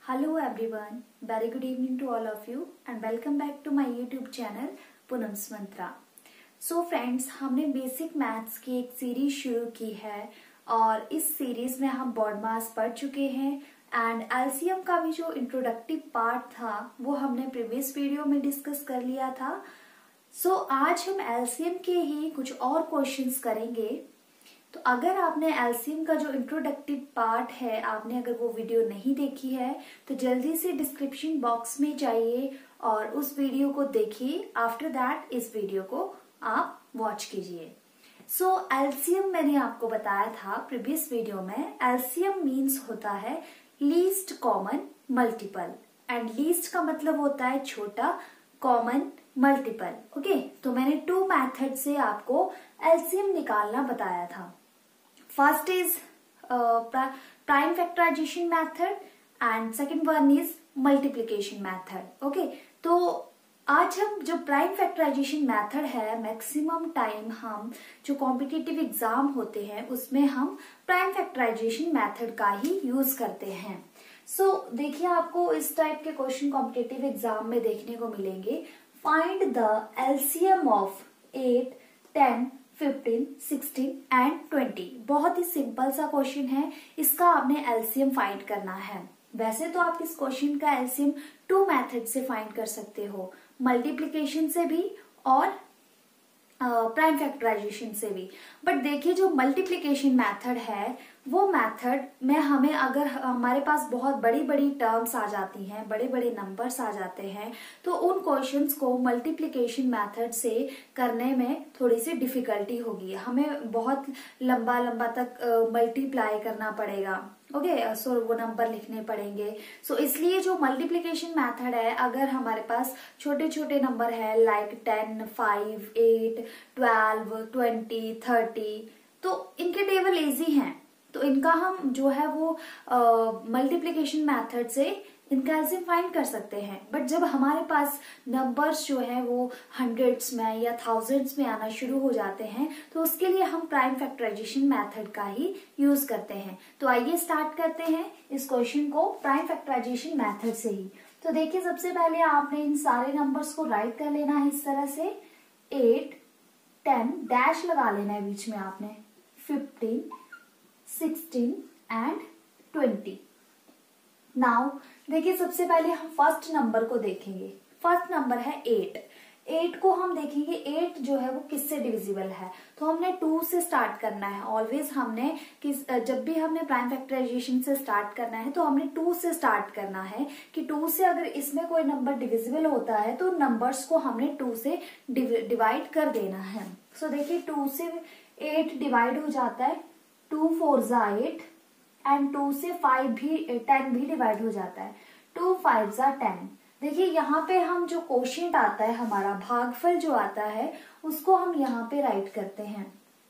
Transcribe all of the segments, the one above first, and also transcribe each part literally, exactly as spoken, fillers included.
Hello everyone, very good evening to all of you and welcome back to my YouTube channel Poonam's Mantra. So friends, हमने basic maths की एक series शुरू की है और इस सीरीज में हम बॉड मास पढ़ चुके हैं एंड एलसीएम का भी जो इंट्रोडक्टिव पार्ट था वो हमने प्रीवियस वीडियो में डिस्कस कर लिया था। सो so, आज हम एलसीएम के ही कुछ और क्वेश्चंस करेंगे। तो अगर आपने एलसीएम का जो इंट्रोडक्टिव पार्ट है, आपने अगर वो वीडियो नहीं देखी है तो जल्दी से डिस्क्रिप्शन बॉक्स में जाइए और उस वीडियो को देखिए। आफ्टर दैट इस वीडियो को आप वॉच कीजिए। सो एलसीएम मैंने आपको बताया था प्रीवियस वीडियो में, एलसीएम मीन्स होता है least common multiple and least का मतलब होता है छोटा, कॉमन मल्टीपल। ओके, तो मैंने टू मेथड से आपको एलसीएम निकालना बताया था। First is prime factorization method and second one is multiplication method. Okay, तो आज हम जो प्राइम फैक्टराइजेशन मेथड है, मैक्सिमम टाइम हम जो कॉम्पिटिटिव एग्जाम होते हैं उसमें हम प्राइम फैक्टराइजेशन मेथड का ही यूज करते हैं। सो so, देखिए, आपको इस टाइप के क्वेश्चन कॉम्पिटिटिव एग्जाम में देखने को मिलेंगे। Find the LCM of eight, ten, fifteen, sixteen and twenty. बहुत ही सिंपल सा क्वेश्चन है, इसका आपने एलसीएम फाइंड करना है। वैसे तो आप इस क्वेश्चन का एलसीएम टू मेथड से फाइंड कर सकते हो, मल्टीप्लिकेशन से भी और प्राइम uh, फैक्टराइजेशन से भी। बट देखिए, जो मल्टीप्लिकेशन मेथड है वो मेथड में हमें अगर हमारे पास बहुत बड़ी बड़ी टर्म्स आ जाती हैं, बड़े बड़े नंबर्स आ जाते हैं, तो उन क्वेश्चंस को मल्टीप्लिकेशन मेथड से करने में थोड़ी सी डिफिकल्टी होगी। हमें बहुत लंबा लंबा तक मल्टीप्लाई uh, करना पड़ेगा। ओके okay, सो so वो नंबर लिखने पड़ेंगे। सो so इसलिए जो मल्टीप्लिकेशन मेथड है, अगर हमारे पास छोटे छोटे नंबर है like ten, five, eight, twelve, twenty, thirty, तो इनके टेबल इजी हैं, तो इनका हम जो है वो मल्टीप्लिकेशन मेथड से इनका एलसीएम फाइंड कर सकते हैं। बट जब हमारे पास नंबर्स जो है वो हंड्रेड्स में या थाउजेंड्स में आना शुरू हो जाते हैं, तो उसके लिए हम प्राइम फैक्टराइजेशन मेथड का ही यूज करते हैं। तो आइए स्टार्ट करते हैं इस क्वेश्चन को प्राइम फैक्टराइजेशन मेथड से ही। तो देखिए, सबसे पहले आपने इन सारे नंबर्स को राइट कर लेना है इस तरह से। एट, टेन, डैश लगा लेना है बीच में आपने, fifteen, sixteen and twenty. Now देखिए, सबसे पहले हम फर्स्ट नंबर को देखेंगे। फर्स्ट नंबर है एट। एट को हम देखेंगे, एट जो है वो किससे डिविजिबल है, तो हमने टू से स्टार्ट करना है। ऑलवेज हमने किस जब भी हमने प्राइम फैक्टराइजेशन से स्टार्ट करना है तो हमने टू से स्टार्ट करना है कि टू से अगर इसमें कोई नंबर डिविजिबल होता है तो नंबर्स को हमने टू से डिवाइड कर देना है। सो so, देखिए, टू से एट डिवाइड हो जाता है, टू फोर जा एट एंड टू से फाइव भी टेन भी डिवाइड हो जाता है, टू फाइव जा टेन। देखिए, यहाँ पे हम जो कोशिएंट आता है, हमारा भागफल जो आता है, उसको हम यहाँ पे राइट करते हैं।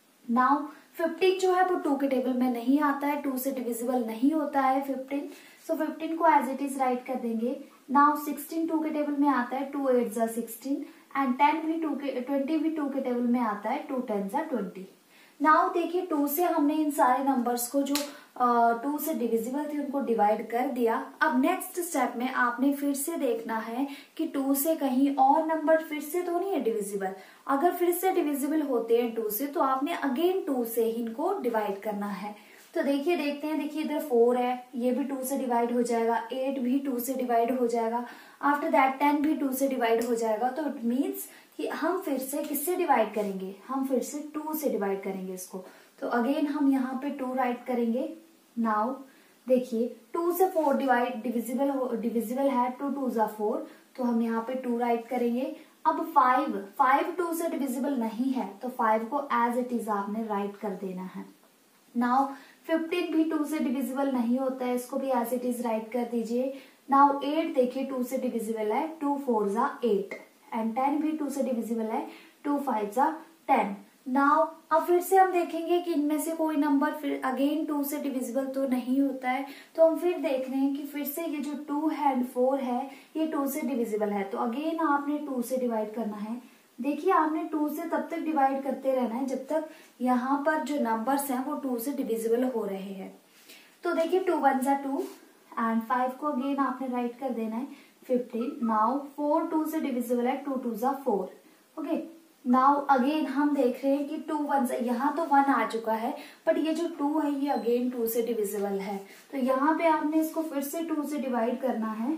नाउ फिफ्टीन जो है वो टू के टेबल में नहीं आता है, टू से डिविजिबल नहीं होता है फिफ्टीन, सो फिफ्टीन को एज इट इज राइट कर देंगे। नाउ सिक्सटीन टू के टेबल में आता है, टू एट जा सिक्सटीन एंड टेन भी टू के ट्वेंटी भी टू के टेबल में आता है, टू टेन जा ट्वेंटी। नाउ देखिए, टू से हमने इन सारे नंबर्स को जो टू uh, से डिविजिबल थे उनको डिवाइड कर दिया। अब नेक्स्ट स्टेप में आपने फिर से देखना है कि टू से कहीं और नंबर फिर से तो नहीं है डिविजिबल। अगर फिर से डिविजिबल होते हैं टू से, तो आपने अगेन टू से ही इनको डिवाइड करना है। तो देखिए, देखते हैं। देखिए, इधर फोर है, ये भी टू से डिवाइड हो जाएगा, एट भी टू से डिवाइड हो जाएगा, आफ्टर दैट टेन भी टू से डिवाइड हो जाएगा। तो इट मीन्स कि हम फिर से किससे डिवाइड करेंगे, हम फिर से टू से डिवाइड करेंगे इसको। तो अगेन हम यहाँ पे टू राइट करेंगे। नाउ देखिए, टू से फोर डिवाइड डिविजिबल डिविजिबल है, टू टू जा फोर, तो हम यहाँ पे टू राइट करेंगे। अब फाइव, फाइव टू से डिविजिबल नहीं है, तो फाइव को एज इट इज आपने राइट कर देना है। नाउ फिफ्टीन भी टू से डिविजिबल नहीं होता है, इसको भी एज इट इज राइट कर दीजिए। नाउ एट देखिए, टू से डिविजिबल है, टू फोर जा एट एंड टेन भी टू से डिविजिबल है, टू फाइव जा टेन। नाउ अब फिर से हम देखेंगे कि इनमें से कोई नंबर फिर अगेन टू से डिविजिबल तो नहीं होता है, तो हम फिर देख रहे हैं कि फिर से ये जो टू है एंड फोर है ये टू से डिविजिबल है, तो अगेन आपने टू से डिवाइड करना है। देखिए, आपने टू से तब तक डिवाइड करते रहना है जब तक यहाँ पर जो नंबर्स हैं वो टू से डिविजिबल हो रहे हैं। तो देखिए, टू वन जा टू एंड फाइव को अगेन आपने राइट कर देना है फिफ्टीन। नाउ फोर टू से डिविजिबल है, टू टू जा फोर। ओके, नाउ अगेन हम देख रहे हैं कि टू वन से, यहाँ तो वन आ चुका है बट ये जो टू है ये अगेन टू से डिविजिबल है, तो यहाँ पे आपने इसको फिर से टू से डिवाइड करना है।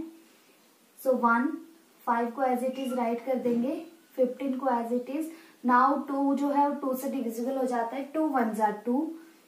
सो वन, फाइव को एज इट इज राइट कर देंगे, फिफ्टीन को as it is. Now two जो है वो टू से डिविजिबल हो जाता है, टू वन जा टू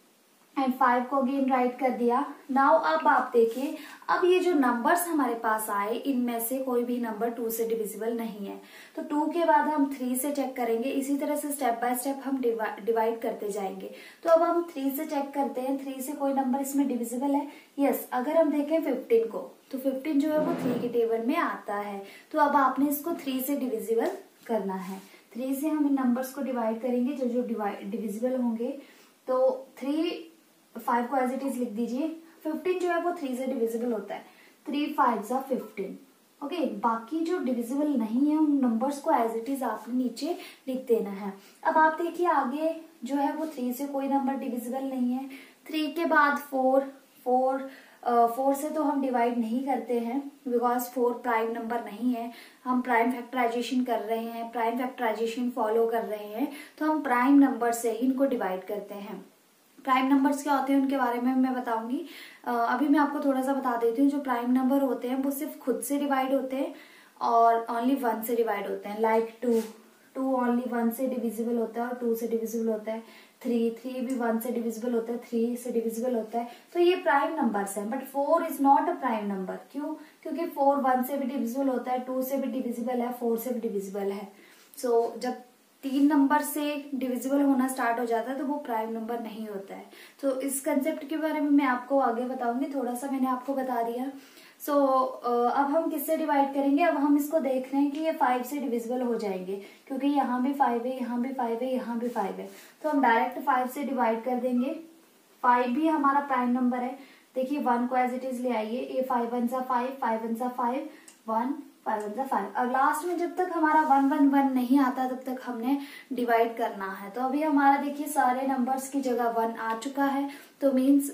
एंड फाइव को अगेन राइट कर दिया। नाउ अब आप देखिए, अब ये जो नंबर्स हमारे पास आए इनमें से कोई भी नंबर टू से डिविजिबल नहीं है, तो टू के बाद हम थ्री से चेक करेंगे। इसी तरह से स्टेप बाय स्टेप हम डिवाइड करते जाएंगे। तो अब हम थ्री से चेक करते हैं, थ्री से कोई नंबर इसमें डिविजिबल है? यस, अगर हम देखें फिफ्टीन को, तो फिफ्टीन जो है वो थ्री के टेबल में आता है। तो अब आपने इसको थ्री से डिविजिबल करना है। थ्री से हम इन नंबर्स को डिवाइड करेंगे जो जो डिविजिबल होंगे। तो थ्री, फाइव को एज इट इज लिख दीजिए। फिफ्टीन जो है वो थ्री से डिविजिबल होता है, थ्री फाइव जा फिफ्टीन। ओके, बाकी जो डिविजिबल नहीं है उन नंबर्स को एज इट इज आपने नीचे लिख देना है। अब आप देखिए आगे जो है वो थ्री से कोई नंबर डिविजिबल नहीं है। थ्री के बाद फोर, फोर फोर से तो हम डिवाइड नहीं करते हैं बिकॉज फोर प्राइम नंबर नहीं है। हम प्राइम फैक्टराइजेशन कर रहे हैं, प्राइम फैक्टराइजेशन फॉलो कर रहे हैं, तो हम प्राइम नंबर से ही इनको डिवाइड करते हैं। प्राइम नंबर्स क्या होते हैं उनके बारे में मैं बताऊंगी। अभी मैं आपको थोड़ा सा बता देती हूँ। जो प्राइम नंबर होते हैं वो सिर्फ खुद से डिवाइड होते हैं और ओनली वन से डिवाइड होते हैं। Like two, two only one से डिविजिबल होता है और टू से डिविजिबल होता है। थ्री, थ्री भी वन से डिविजिबल होता है, थ्री से डिविजिबल होता है। तो ये प्राइम नंबर्स हैं, but four is not a prime number. क्यों? क्योंकि फोर वन से भी डिविजिबल होता है, टू से भी डिविजिबल है, फोर से भी डिविजिबल है। सो so, जब तीन नंबर से डिविजिबल होना स्टार्ट हो जाता है तो वो प्राइम नंबर नहीं होता है। तो इस कंसेप्ट के बारे में मैं आपको आगे बताऊंगी, थोड़ा सा मैंने आपको बता दिया। सो so, अब हम किससे डिवाइड करेंगे? अब हम इसको देख रहे हैं कि ये फाइव से डिविजिबल हो जाएंगे, क्योंकि यहाँ भी फाइव है, यहाँ भी फाइव है, यहाँ भी फाइव है, तो हम डायरेक्ट फाइव से डिवाइड कर देंगे। फाइव भी हमारा प्राइम नंबर है। देखिए वन को एज इट इज ले आइए, ये फाइव वन सा फाइव, फाइव वन सा फाइव, वन, फाइव वन सा फाइव। और लास्ट में जब तक हमारा वन वन वन नहीं आता तब तक हमने डिवाइड करना है। तो अभी हमारा देखिए सारे नंबर्स की जगह वन आ चुका है, तो मीन्स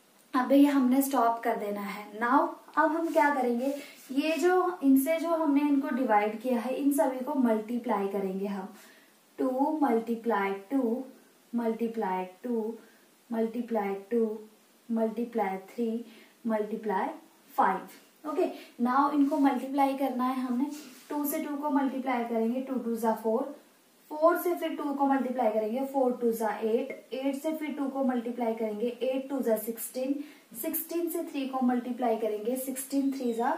अभी हमने स्टॉप कर देना है। नाउ अब हम क्या करेंगे, ये जो इनसे जो हमने इनको डिवाइड किया है इन सभी को मल्टीप्लाई करेंगे हम। Two multiply two, multiply two, multiply two, multiply three, multiply five. Okay, now इनको मल्टीप्लाई करना है हमने। टू से टू को मल्टीप्लाई करेंगे, टू टू जा फोर, फोर से फिर टू को मल्टीप्लाई करेंगे, फोर टू जा एट, एट से फिर टू को मल्टीप्लाई करेंगे, एट टू जा सिक्सटीन, सिक्सटीन से थ्री को मल्टीप्लाई करेंगे, सिक्सटीन थ्री जा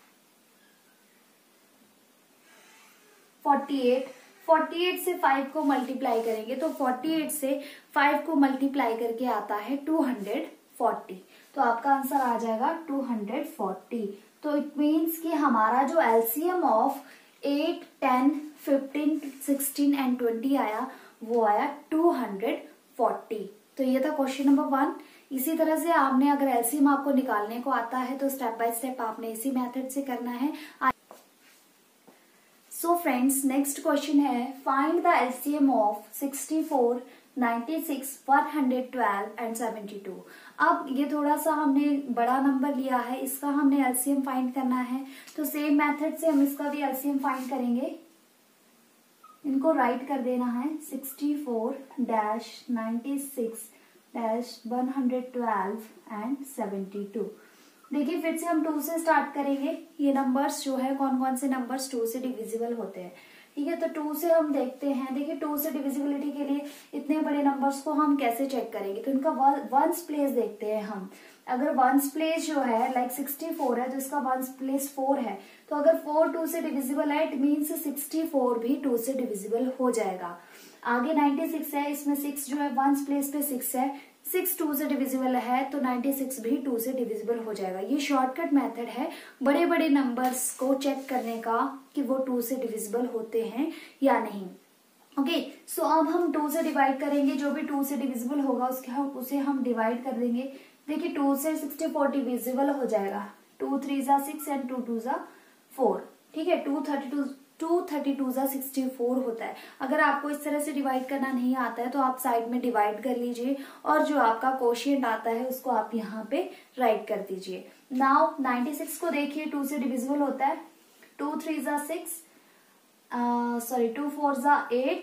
फोर्टी एट, फोर्टी एट से फाइव को मल्टीप्लाई करेंगे तो फोर्टी एट से फाइव को मल्टीप्लाई करके आता है टू हंड्रेड फोर्टी। तो आपका आंसर आ जाएगा टू हंड्रेड फोर्टी। तो इट मीन्स कि हमारा जो LCM of eight, ten, fifteen, sixteen and twenty आया वो आया टू हंड्रेड फोर्टी। तो ये था क्वेश्चन नंबर वन। इसी तरह से आपने अगर एलसीएम आपको निकालने को आता है तो स्टेप बाय स्टेप आपने इसी मेथड से करना है। सो फ्रेंड्स, नेक्स्ट क्वेश्चन है find the LCM of sixty four, ninety six, one hundred twelve and seventy two. अब ये थोड़ा सा हमने बड़ा नंबर लिया है, इसका हमने एलसीएम फाइंड करना है, तो सेम मेथड से हम इसका भी एलसीएम फाइंड करेंगे। इनको राइट कर देना है sixty four dash ninety six dash one hundred twelve and seventy two. देखिए फिर से हम टू से स्टार्ट करेंगे। ये नंबर्स जो है कौन कौन से नंबर्स टू से डिविजिबल होते हैं, ठीक है। तो टू से हम देखते हैं। देखिए टू से डिविजिबिलिटी के लिए इतने बड़े नंबर्स को हम कैसे चेक करेंगे, तो इनका वंस प्लेस देखते हैं हम। अगर वंस प्लेस जो है लाइक सिक्सटी फोर है तो इसका वंस प्लेस फोर है, तो अगर फोर टू से डिविजिबल है इट मीन्स सिक्सटी फोर भी टू से डिविजिबल हो जाएगा। आगे नाइन्टी सिक्स है, इसमें सिक्स जो है वंस प्लेस पे सिक्स है, सिक्स टू से डिविजिबल है तो नाइन्टी सिक्स भी टू से डिविजिबल हो जाएगा। ये शॉर्टकट मेथड है बड़े बड़े नंबर्स को चेक करने का कि वो टू से डिविजिबल होते हैं या नहीं। ओके, सो अब हम टू से डिवाइड करेंगे, जो भी टू से डिविजिबल होगा उसके हम उसे हम डिवाइड कर देंगे। देखिए टू से सिक्सटी फोर डिविजिबल हो जाएगा, टू थ्री जा सिक्स एंड टू टू जा फोर, ठीक है। Two thirty two two thirty two जा सिक्सटी फोर होता है। अगर आपको इस तरह से डिवाइड करना नहीं आता है तो आप साइड में डिवाइड कर लीजिए और जो आपका कोशिएंट आता है उसको आप यहाँ पे राइट कर दीजिए। नाउ नाइन्टी सिक्स को देखिए, टू से डिविजिबल होता है। टू थ्री जा सिक्स, सॉरी टू फोर जा एट,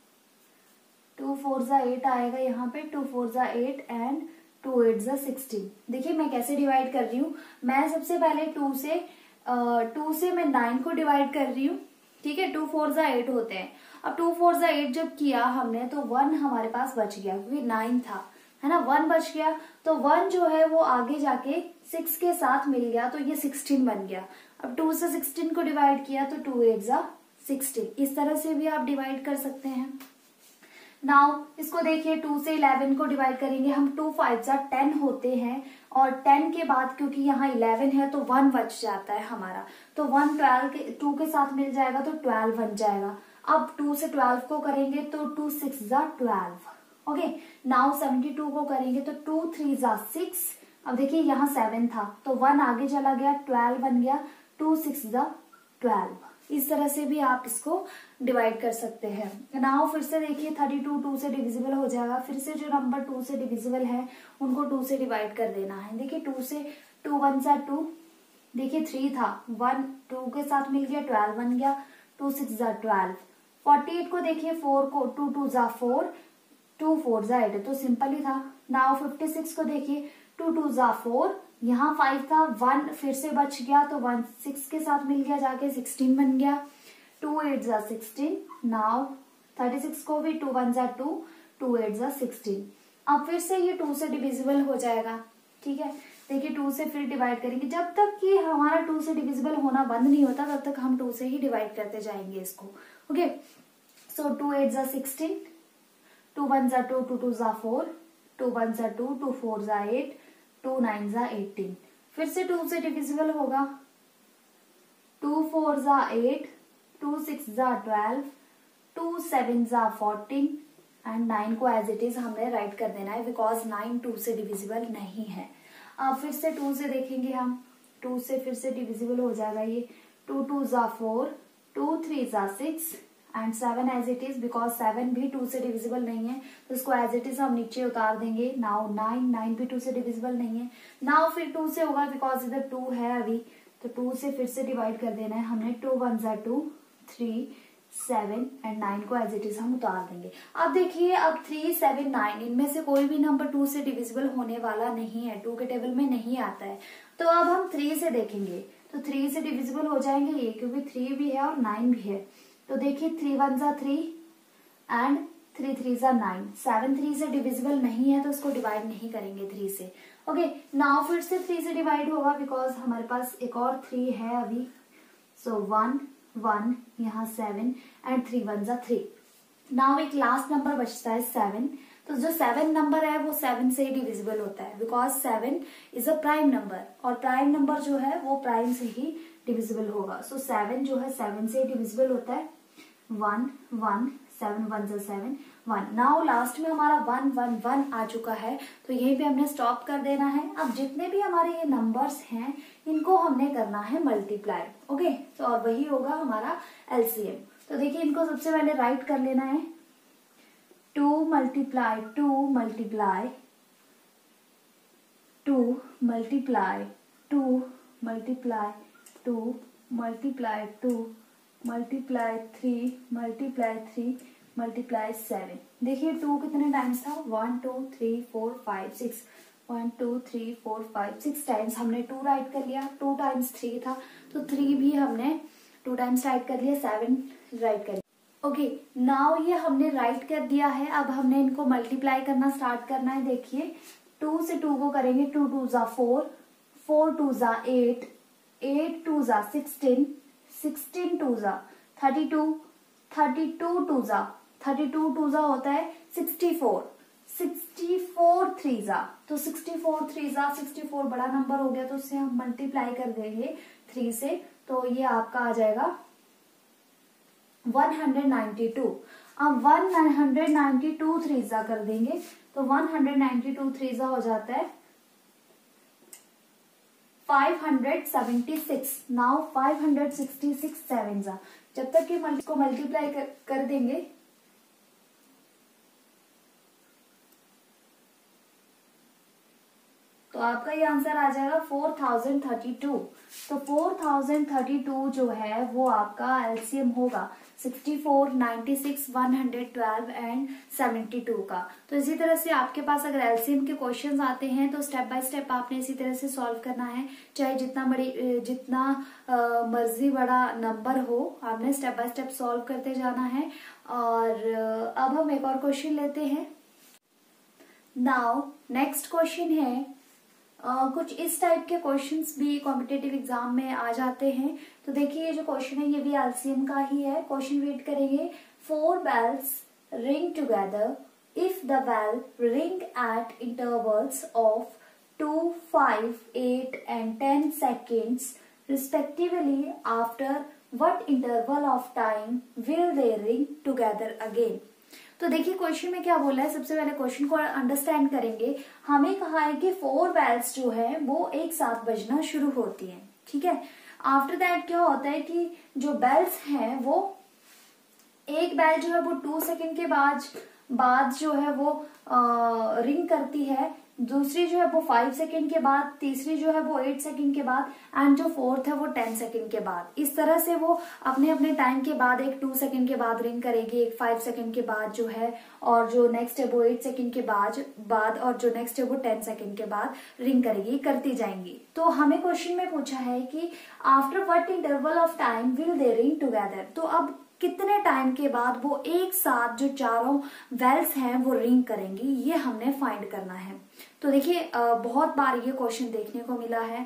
टू फोर जा एट आएगा यहाँ पे, टू फोर जा एट एंड टू एट जा सिक्सटीन। देखिए मैं कैसे डिवाइड कर रही हूँ, मैं सबसे पहले टू से टू uh, से मैं नाइन को डिवाइड कर रही हूँ, ठीक है। टू फोर जा एट होते हैं। अब टू फोर जा एट जब किया हमने तो वन हमारे पास बच गया क्योंकि नाइन था, है ना, वन बच गया। तो वन जो है वो आगे जाके सिक्स के साथ मिल गया तो ये सिक्सटीन बन गया। अब टू से सिक्सटीन को डिवाइड किया तो टू एट जा सिक्सटीन। इस तरह से भी आप डिवाइड कर सकते हैं। नाउ इसको देखिए, टू से इलेवन को डिवाइड करेंगे हम, टू फाइव जा टेन होते हैं और टेन के बाद क्योंकि यहाँ इलेवन है तो वन बच जाता है हमारा, तो वन ट्वेल्व के टू के साथ मिल जाएगा तो ट्वेल्व बन जाएगा। अब टू से ट्वेल्व को करेंगे तो टू सिक्स जा twelve. Okay, now seventy two को करेंगे तो टू थ्री जा सिक्स। अब देखिए यहाँ सेवन था तो वन आगे चला गया, ट्वेल्व बन गया, टू सिक्स जा ट्वेल्व। इस तरह से भी आप इसको डिवाइड कर सकते हैं। नाउ फिर से देखिए, थर्टी टू टू से डिविजिबल हो जाएगा। फिर से जो नंबर टू से डिविजिबल है उनको टू से डिवाइड कर देना है। देखिए टू से टू वन जा टू, देखिए थ्री था, वन टू के साथ मिल गया, ट्वेल्व बन गया, टू सिक्स जा ट्वेल्व। फोर्टी एट को देखिए, फोर को टू टू जा फोर, टू फोर जा एट, तो सिंपल ही था। नाउ फिफ्टी सिक्स को देखिए, टू टू जा फोर, यहाँ फाइव था, वन फिर से बच गया तो वन सिक्स के साथ मिल गया जाके सिक्सटीन बन गया, टू एट जा सिक्सटीन। नाउ थर्टी सिक्स को भी टू वन जा टू, टू एट जा सिक्सटीन। अब फिर से ये टू से डिविजिबल हो जाएगा, ठीक है। देखिए टू से फिर डिवाइड करेंगे, जब तक कि हमारा टू से डिविजिबल होना बंद नहीं होता तब तक हम टू से ही डिवाइड करते जाएंगे इसको। ओके, सो टू एट जा सिक्सटीन, टू वन जा टू, टू टू जा फोर, टू वन जा टू, टू फोर जा एट, टू नाइन जा एटीन। फिर से टू से डिविजिबल होगा, टू फोर जा एट, टू सिक्स जा ट्वेल्व, टू सेवन जा फोर्टीन एंड नाइन को एज इट इज हमने राइट कर देना है बिकॉज नाइन टू से डिविजिबल नहीं है। अब फिर से टू से देखेंगे हम, टू से फिर से डिविजिबल हो जाएगा ये, टू टू जा फोर, टू थ्री जा six and seven as it is because seven भी टू से डिविजिबल नहीं है तो इसको एज इट इज हम नीचे उतार देंगे। नाउ नाइन, नाइन भी टू से डिविजिबल नहीं है। नाउ फिर टू से होगा बिकॉज इधर टू है अभी, तो टू से फिर से डिवाइड कर देना है हमने, टू वन जा two, three seven and nine को एज इट इज हम उतार देंगे। अब देखिए, अब थ्री सेवन नाइन इनमें से कोई भी नंबर टू से डिविजिबल होने वाला नहीं है, टू के टेबल में नहीं आता है। तो अब हम थ्री से देखेंगे तो थ्री से डिविजिबल हो जाएंगे ये, क्योंकि थ्री भी है और नाइन भी है। तो देखिए थ्री वन जा थ्री एंड थ्री थ्री जा नाइन, सेवन थ्री से डिविजिबल नहीं है तो इसको डिवाइड नहीं करेंगे थ्री से। ओके, नाउ फिर से थ्री से डिवाइड होगा बिकॉज हमारे पास एक और थ्री है अभी। सो वन वन, यहाँ सेवन एंड थ्री वन जा थ्री। नाउ एक लास्ट नंबर बचता है सेवन। तो जो सेवन नंबर है वो सेवन से ही डिविजिबल होता है because seven is a prime number और प्राइम नंबर जो है वो प्राइम से ही डिविजिबल होगा। सो so, सेवन जो है सेवन से ही डिविजिबल होता है। वन वन, सेवन वन जा सेवन, वन। नाउ लास्ट में हमारा वन वन वन आ चुका है तो यहीं पे हमने स्टॉप कर देना है। अब जितने भी हमारे ये नंबर्स हैं इनको हमने करना है मल्टीप्लाई। ओके, तो और वही होगा हमारा एलसीएम। तो देखिए इनको सबसे पहले राइट कर लेना है, two multiply two multiply two multiply two multiply two multiply two multiply three multiply three multiply seven. देखिए टू कितने टाइम्स था, one two three four five six, one two three four five six times हमने two right कर लिया। Two times three था तो three भी हमने टू टाइम्स राइट कर लिया, सेवन राइट कर लिया। ओके, नाउ ये हमने राइट कर दिया है। अब हमने इनको मल्टीप्लाई करना स्टार्ट करना है। देखिए टू से टू को करेंगे, टू टू जा फोर, फोर टू जा एट, एट टू जा सिक्सटीन, सिक्सटीन टू जा thirty two, thirty two two जा थर्टी टू टू जा होता है sixty four, sixty four three जा, तो सिक्सटी फोर थ्री जा सिक्सटी फोर बड़ा नंबर हो गया तो उससे हम मल्टीप्लाई कर देंगे थ्री से, तो ये आपका आ जाएगा वन हंड्रेड नाइन्टी टू। अब one hundred ninety two three जा कर देंगे तो one hundred ninety two three जा हो जाता है five hundred seventy six. Now five hundred sixty six seven जा, जब तक कि इसको मल्टीप्लाई कर, कर देंगे तो आपका ये आंसर आ जाएगा फोर थाउजेंड थर्टी टू। तो फोर थाउजेंड थर्टी टू जो है वो आपका एलसीएम होगा sixty four, ninety six, one hundred twelve and seventy two का। तो इसी तरह से आपके पास अगर एलसीएम के क्वेश्चंस आते हैं तो स्टेप बाय स्टेप आपने इसी तरह से सॉल्व करना है, चाहे जितना बड़ी जितना आ, मर्जी बड़ा नंबर हो, आपने स्टेप बाय स्टेप सॉल्व करते जाना है। और अब हम एक और क्वेश्चन लेते हैं। नाउ नेक्स्ट क्वेश्चन है, Uh, कुछ इस टाइप के क्वेश्चंस भी कॉम्पिटेटिव एग्जाम में आ जाते हैं। तो देखिए ये जो क्वेश्चन है ये भी एलसीएम का ही है। क्वेश्चन रीड करेंगे, four bells ring together if the bell ring at intervals of two, five, eight and ten seconds respectively, after what interval of time will they ring together again. तो देखिए question में क्या बोला है, सबसे पहले question को अंडरस्टैंड करेंगे। हमें कहा है कि फोर बेल्स जो है वो एक साथ बजना शुरू होती हैं, ठीक है। आफ्टर दैट क्या होता है कि जो बेल्स हैं वो एक बेल जो है वो टू सेकेंड के बाद बाद जो है वो आ, रिंग करती है, दूसरी जो है वो फाइव सेकेंड के बाद, तीसरी जो है वो एट सेकेंड के बाद एंड जो फोर्थ है वो टेन सेकेंड के बाद। इस तरह से वो अपने अपने टाइम के बाद एक टू सेकेंड के बाद रिंग करेगी, एक फाइव सेकेंड के बाद जो है, और जो नेक्स्ट है वो एट सेकेंड के बाद बाद और जो नेक्स्ट है वो टेन सेकेंड के बाद रिंग करेगी, करती जाएंगी। तो हमें क्वेश्चन में पूछा है कि after what interval of time will they ring together. तो अब कितने टाइम के बाद वो एक साथ जो चारों बेल्स हैं वो रिंग करेंगी, ये हमने फाइंड करना है। तो देखिए बहुत बार ये क्वेश्चन देखने को मिला है,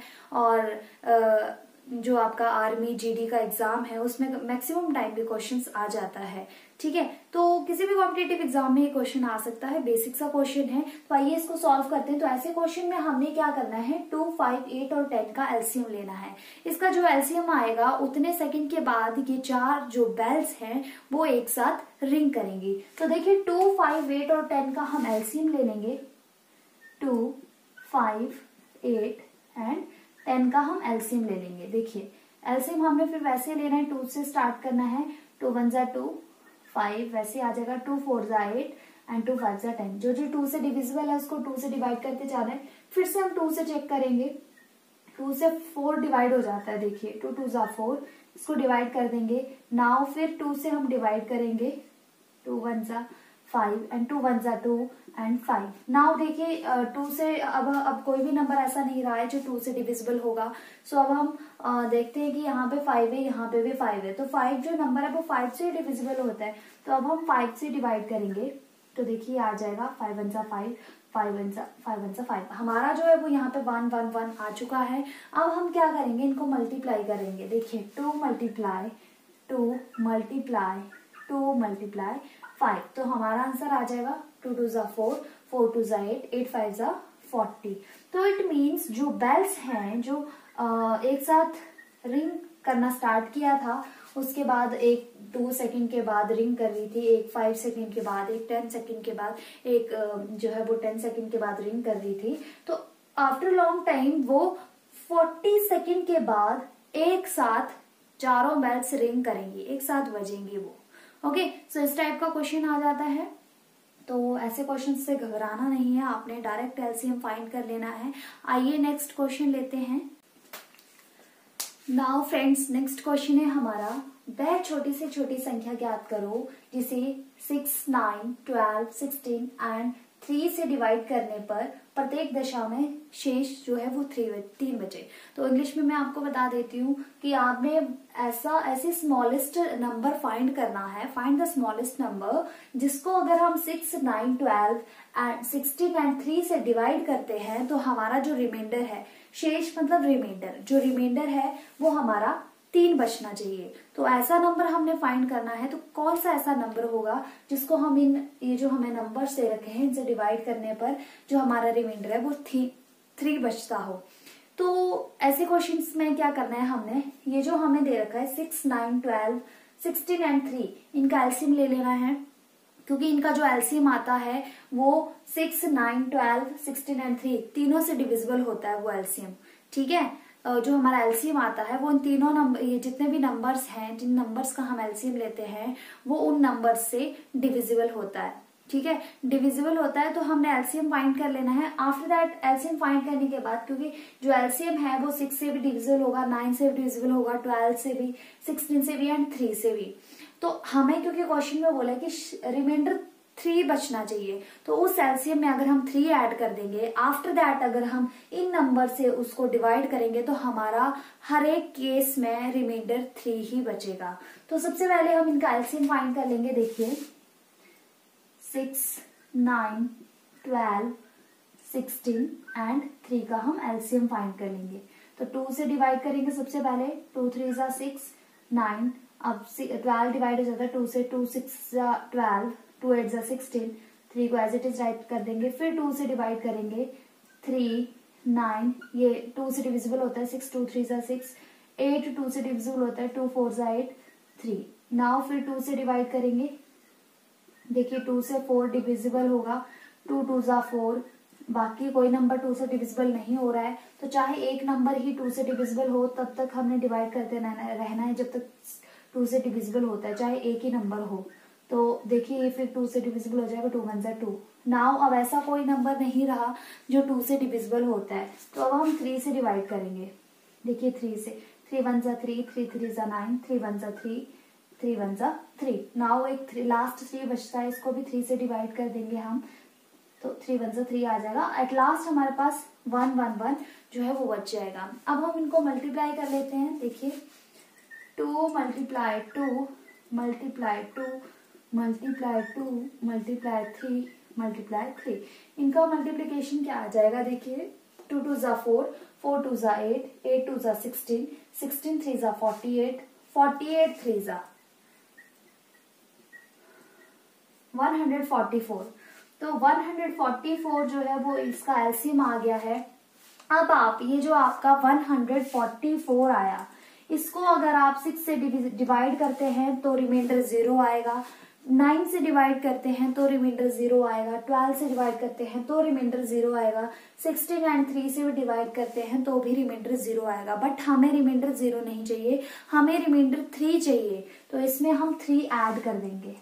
और जो आपका आर्मी जीडी का एग्जाम है उसमें मैक्सिमम टाइम भी क्वेश्चंस आ जाता है, ठीक है। तो किसी भी कॉम्पिटेटिव एग्जाम में ये क्वेश्चन आ सकता है, बेसिक सा क्वेश्चन है। तो आइए इसको सॉल्व करते हैं। तो ऐसे क्वेश्चन में हमने क्या करना है, टू, फाइव, एट और टेन का एलसीएम लेना है। इसका जो एलसीएम आएगा उतने सेकंड के बाद ये चार जो बेल्स हैं वो एक साथ रिंग करेंगी। तो देखिए टू, फाइव, एट और टेन का हम एलसीएम ले लेंगे। Two, five, eight and ten का हम एलसीएम ले लेंगे। देखिए एलसीएम हमने फिर वैसे लेना है, टू से स्टार्ट करना है। टू वन जा टू, फाइव वैसे आ जाएगा, टू फोर जा एट एंड टू फाइव जा टेन। जो जो टू से डिविजिबल है उसको टू से डिवाइड करते जाना है। फिर से हम टू से चेक करेंगे, टू से फोर डिवाइड हो जाता है। देखिए टू टू जा फोर, इसको डिवाइड कर देंगे। नाउ फिर टू से हम डिवाइड करेंगे, टू वन जा फाइव एंड टू वन जा टू एंड फाइव। नाउ देखिए टू से अब अब कोई भी नंबर ऐसा नहीं रहा है जो टू से डिविजिबल होगा। सो अब हम uh, देखते हैं कि यहाँ पे फाइव है, यहाँ पे भी फाइव है। तो फाइव जो नंबर है वो फाइव से डिविजिबल होता है। तो अब हम फाइव से डिवाइड करेंगे। तो देखिए आ जाएगा फाइव वन जा फाइव, फाइव वन जा फाइव वन जा फाइव। हमारा जो है वो यहाँ पे वन वन वन आ चुका है। अब हम क्या करेंगे, इनको मल्टीप्लाई करेंगे। देखिए two multiply two multiply two multiply five. तो हमारा आंसर आ जाएगा टू टू जा फोर, फोर टू जा एट, एट फाइव जा फोर्टी। तो इट मीन्स जो बेल्स हैं जो आ, एक साथ रिंग करना स्टार्ट किया था, उसके बाद एक टू सेकंड के बाद रिंग कर रही थी, एक फाइव सेकंड के बाद, एक टेन सेकंड के बाद, एक जो है वो टेन सेकंड के बाद रिंग कर रही थी। तो आफ्टर लॉन्ग टाइम वो फोर्टी सेकंड के बाद एक साथ चारों बेल्स रिंग करेंगी, एक साथ बजेंगी वो। ओके सो इस टाइप का क्वेश्चन आ जाता है। तो ऐसे क्वेश्चन से घबराना नहीं है, आपने डायरेक्ट एलसीएम फाइंड कर लेना है। आइए नेक्स्ट क्वेश्चन लेते हैं। नाउ फ्रेंड्स नेक्स्ट क्वेश्चन है हमारा, वह छोटी से छोटी संख्या ज्ञात करो जिसे six, nine, twelve, sixteen and three से डिवाइड करने पर प्रत्येक दशा में शेष जो है वो थ्री तीन बचे। तो इंग्लिश में मैं आपको बता देती हूँ कि आपने ऐसा ऐसे स्मॉलेस्ट नंबर फाइंड करना है। फाइंड द स्मॉलेस्ट नंबर जिसको अगर हम six, nine, twelve and sixteen and three से डिवाइड करते हैं तो हमारा जो रिमाइंडर है, शेष मतलब रिमाइंडर, जो रिमाइंडर है वो हमारा तीन बचना चाहिए। तो ऐसा नंबर हमने फाइंड करना है। तो कौन सा ऐसा नंबर होगा जिसको हम इन ये जो हमें नंबर्स दे रखे हैं इनसे डिवाइड करने पर जो हमारा रिमाइंडर है वो थ्री थ्री बचता हो। तो ऐसे क्वेश्चंस में क्या करना है, हमने ये जो हमें दे रखा है six, nine, twelve, sixteen and three, इनका एलसीएम ले लेना है। क्योंकि इनका जो एलसीएम आता है वो six, nine, twelve, sixteen and three तीनों से डिविजिबल होता है वो एलसीएम, ठीक है। जो हमारा एलसीएम आता है वो इन तीनों नंबर, ये जितने भी नंबर्स हैं, जिन नंबर्स का हम एलसीएम लेते हैं वो उन नंबर्स से डिविजिबल होता है। ठीक है, डिविजिबल होता है तो हमने एलसीएम फाइंड कर लेना है। आफ्टर दैट एलसीएम फाइंड करने के बाद, क्योंकि जो एलसीएम है वो सिक्स से भी डिविजिबल होगा, नाइन से भी डिविजिबल होगा, ट्वेल्व से भी, सिक्सटीन से भी एंड थ्री से भी, तो हमें क्योंकि क्वेश्चन में बोला कि रिमाइंडर थ्री बचना चाहिए, तो उस एलसीएम में अगर हम थ्री ऐड कर देंगे, आफ्टर दैट अगर हम इन नंबर से उसको डिवाइड करेंगे तो हमारा हर एक केस में रिमाइंडर थ्री ही बचेगा। तो सबसे पहले हम इनका एलसीएम फाइंड कर लेंगे। देखिए six, nine, twelve, sixteen and three का हम एलसीएम फाइंड कर लेंगे। तो टू से डिवाइड करेंगे सबसे पहले, टू थ्री जा सिक्स, नाइन, अब ट्वेल्व डिवाइड हो जाता है टू से, टू सिक्स जा ट्वेल्व, टू एट जा सिक्सटीन, थ्री को एज इट इज राइट कर देंगे, फिर टू से डिवाइड करेंगे, थ्री, नाइन, ये टू से डिविजिबल होता है, सिक्स टू थ्री जा सिक्स, एट टू से डिविजिबल होता है, टू फोर जा एट, थ्री। नाउ फिर टू से डिवाइड करेंगे, देखिए टू से फोर डिविजिबल होगा, टू टू जा फोर, बाकी कोई नंबर टू से डिविजिबल नहीं हो रहा है, तो चाहे एक नंबर ही टू से डिविजिबल हो तब तक हमने डिवाइड करते रहना है जब तक टू से डिविजिबल होता है, चाहे एक ही नंबर हो। तो देखिए ये फिर टू से डिविजिबल हो जाएगा, टू वन जा टू। नाउ अब ऐसा कोई नंबर नहीं रहा जो टू से डिविजिबल होता है, तो अब हम थ्री से डिवाइड करेंगे। देखिए थ्री से, थ्री वन जा थ्री, थ्री थ्री जा नाइन, थ्री वन जा थ्री, थ्री वन जा थ्री। नाउ एक थ्री लास्ट थ्री बचता है, इसको भी थ्री से डिवाइड कर देंगे हम, तो थ्री वन जा थ्री आ जाएगा। एट लास्ट हमारे पास वन वन वन जो है वो बच जाएगा। अब हम इनको मल्टीप्लाई कर लेते हैं। देखिए two multiply two multiply two multiply two multiply three multiply three, इनका मल्टीप्लीकेशन क्या आ जाएगा? देखिए टू टू जा फोर, फोर टू जा एट, एट टू जा सिक्सटीन, सिक्सटीन थ्री जा forty eight, forty eight three जा वन हंड्रेड फोर्टी फोर। तो वन हंड्रेड फोर्टी फोर जो है वो इसका एलसीएम आ गया है। अब आप ये जो आपका वन हंड्रेड फोर्टी फोर आया, इसको अगर आप सिक्स से डिवाइड करते हैं तो रिमाइंडर जीरो आएगा, नाइन से डिवाइड करते हैं तो रिमाइंडर जीरो आएगा, ट्वेल्व से डिवाइड करते हैं तो रिमाइंडर जीरो आएगा, सिक्सटीन एंड थ्री से भी डिवाइड करते हैं तो भी रिमाइंडर जीरो आएगा। बट हमें रिमाइंडर जीरो नहीं चाहिए, हमें रिमाइंडर थ्री चाहिए, तो इसमें हम थ्री ऐड कर देंगे,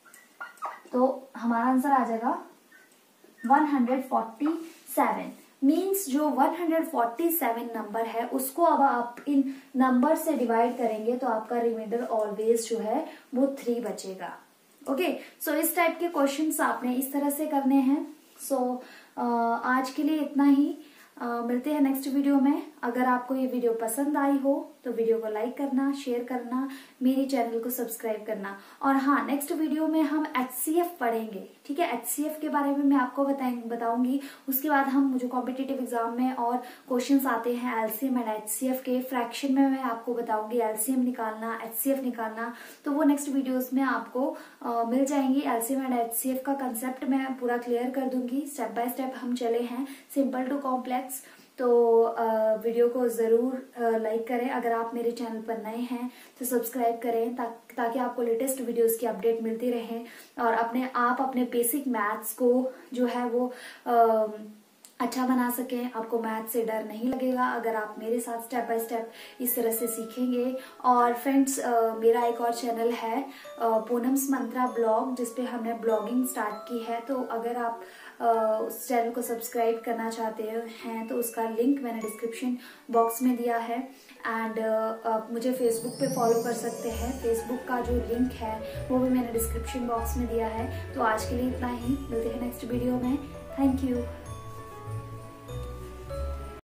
तो हमारा आंसर आ जाएगा one hundred forty seven. Means जो one hundred forty seven number है उसको अब आप इन नंबर से डिवाइड करेंगे तो आपका रिमाइंडर ऑलवेज जो है वो थ्री बचेगा। ओके, सो इस टाइप के क्वेश्चंस आपने इस तरह से करने हैं। सो so, आज के लिए इतना ही। uh, मिलते हैं नेक्स्ट वीडियो में। अगर आपको ये वीडियो पसंद आई हो तो वीडियो को लाइक करना, शेयर करना, मेरी चैनल को सब्सक्राइब करना। और हाँ, नेक्स्ट वीडियो में हम एचसीएफ पढ़ेंगे। ठीक है, एचसीएफ के बारे में मैं आपको बताएंगे बताऊंगी। उसके बाद हम जो कॉम्पिटिटिव एग्जाम में और क्वेश्चंस आते हैं एलसीएम एंड एचसीएफ के, फ्रैक्शन में मैं आपको बताऊंगी एलसीएम निकालना, एचसीएफ निकालना। तो वो नेक्स्ट वीडियोज में आपको आ, मिल जाएंगी। एलसीएम एंड एचसीएफ का कंसेप्ट मैं पूरा क्लियर कर दूंगी। स्टेप बाय स्टेप हम चले हैं, सिंपल टू कॉम्प्लेक्स। तो वीडियो को जरूर लाइक करें। अगर आप मेरे चैनल पर नए हैं तो सब्सक्राइब करें ता, ताकि आपको लेटेस्ट वीडियोस की अपडेट मिलती रहे और अपने आप अपने बेसिक मैथ्स को जो है वो आ, अच्छा बना सकें। आपको मैथ से डर नहीं लगेगा अगर आप मेरे साथ स्टेप बाय स्टेप इस तरह से सीखेंगे। और फ्रेंड्स, मेरा एक और चैनल है पूनम्स मंत्रा ब्लॉग, जिसपे हमने ब्लॉगिंग स्टार्ट की है। तो अगर आप Uh, उस चैनल को सब्सक्राइब करना चाहते हैं तो उसका लिंक मैंने डिस्क्रिप्शन बॉक्स में दिया है। एंड uh, आप मुझे फेसबुक पे फॉलो कर सकते हैं, फेसबुक का जो लिंक है वो भी मैंने डिस्क्रिप्शन बॉक्स में दिया है। तो आज के लिए इतना ही, मिलते हैं नेक्स्ट वीडियो में। Thank you.